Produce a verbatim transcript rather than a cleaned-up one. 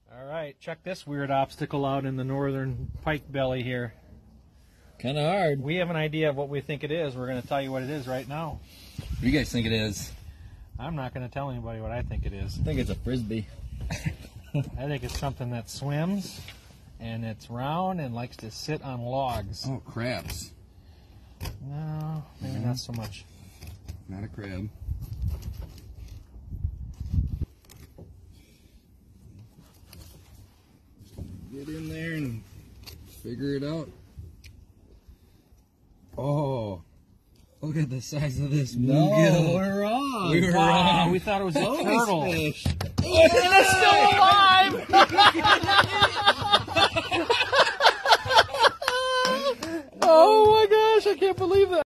All right, check this weird obstacle out in the northern pike belly here. Kind of hard. We have an idea of what we think it is. We're going to tell you what it is right now. What do you guys think it is? I'm not going to tell anybody what I think it is. I think it's a frisbee. I think it's something that swims, and it's round and likes to sit on logs. Oh, crabs. No, maybe Mm-hmm. not so much. Not a crab. Get in there and figure it out. Oh, look at the size of this No, bluegill. we're wrong. We were Wow, wrong. we thought it was a Always turtle. fish. It's still alive! Oh my gosh, I can't believe that.